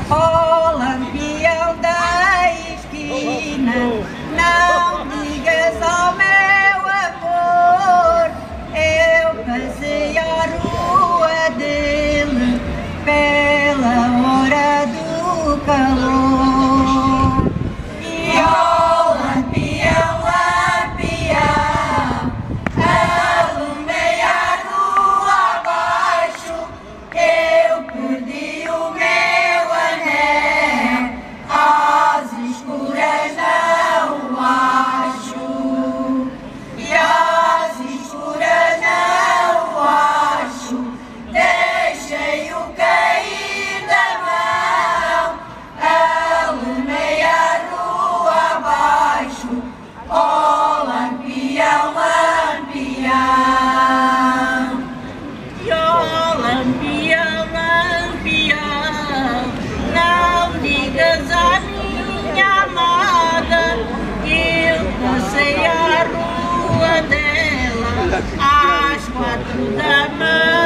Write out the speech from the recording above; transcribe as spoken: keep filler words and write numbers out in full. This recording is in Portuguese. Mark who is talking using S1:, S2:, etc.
S1: Ó lampião da esquina, não digas ao meu amor, eu passei a rua dele pela hora do calor. E ó lampião, lampião, alumei a rua abaixo, eu perdi o meu anel, às escuras não o acho, e às escuras não o acho, deixei-o cair da mão, alumei a rua abaixo, ó lampião, lampião.
S2: E ó lampião, lampião, não digas à minha amada que eu passei a rua dela às quatro da manhã.